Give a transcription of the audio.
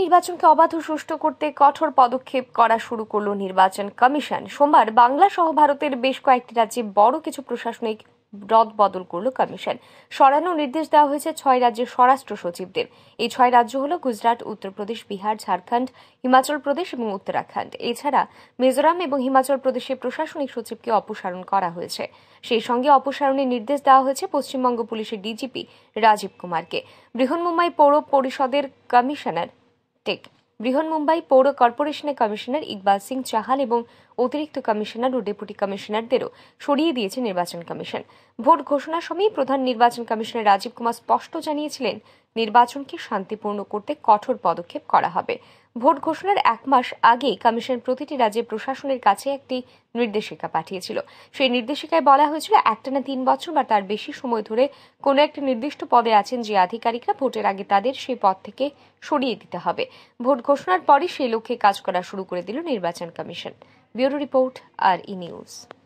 নির্বাচনকে অবাধ ও সুষ্ঠু করতে কঠোর পদক্ষেপ করা শুরু করল নির্বাচন কমিশন। সোমবার বাংলা সহ ভারতের বেশ কয়েকটি রাজ্যে বড় কিছু প্রশাসনিক রদবদল করল কমিশন। সরানোর নির্দেশ দেওয়া হয়েছে 6 রাজ্যের স্বরাষ্ট্র সচিবদের। এই 6 রাজ্য হল গুজরাট, উত্তরপ্রদেশ, বিহার, ঝাড়খণ্ড, হিমাচল প্রদেশ এবং উত্তরাখণ্ড। এছাড়া মিজোরাম এবং হিমাচল প্রদেশের প্রশাসনিক সচিবকে অপসারণ করা হয়েছে। সেই সঙ্গে অপসারণের নির্দেশ দেওয়া হয়েছে পশ্চিমবঙ্গ পুলিশের ডিজিপি রাজীব কুমারকে। বৃহন্মুম্বাই পৌর পরিষদের কমিশনার বৃহন্মুম্বাই পৌর কর্পোরেশনের কমিশনার ইকবাল সিং চাহাল এবং অতিরিক্ত কমিশনার ও ডেপুটি কমিশনারদেরও সরিয়ে দিয়েছে নির্বাচন কমিশন। ভোট ঘোষণার সময় প্রধান নির্বাচন কমিশনার রাজীব কুমার স্পষ্ট জানিয়েছিলেন, নির্বাচনকে শান্তিপূর্ণ করতে কঠোর পদক্ষেপ করা হবে। ভোট ঘোষণার 1 মাস আগেই কমিশন প্রতিটি রাজ্যের প্রশাসনের কাছে একটি নির্দেশিকা পাঠিয়েছিল। সেই নির্দেশিকায় বলা হয়েছিল, একটানা 3 বছর বা তার বেশি সময় ধরে কোনো একটি নির্দিষ্ট পদে আছেন যে আধিকারিকরা, ভোটের আগে তাদের সেই পদ থেকে সরিয়ে দিতে হবে। ভোট ঘোষণার পরই সেই লক্ষ্যে কাজ করা শুরু করে দিল নির্বাচন কমিশন। Bureau report, RE news.